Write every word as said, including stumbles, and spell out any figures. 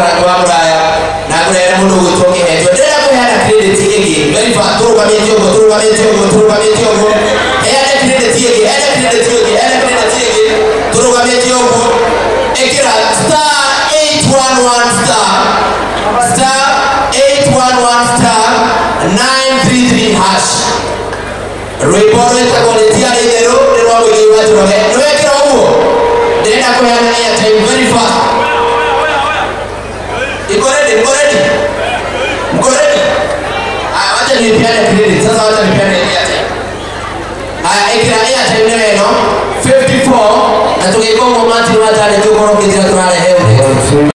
wa muraya na kurera mundu gwitwo kihetwo ndira kuheana credit igi very fast turuga metio go turuga metio go turuga metio go heana credit igi heana credit igi heana credit igi turuga metio go ekira star eight one one star star eight one one star nine three three hash report it quality ali dero dero go yiwa turoge no ekira ugo ndira kuheana airtime very fast. Iko ready, iko ready. Iko ready. Ah, wacha nipeane credit. Sasa wacha nipeane airtime. Ah, ikira airtime neno fifty-four na tukiko momenti watale tukoro kizira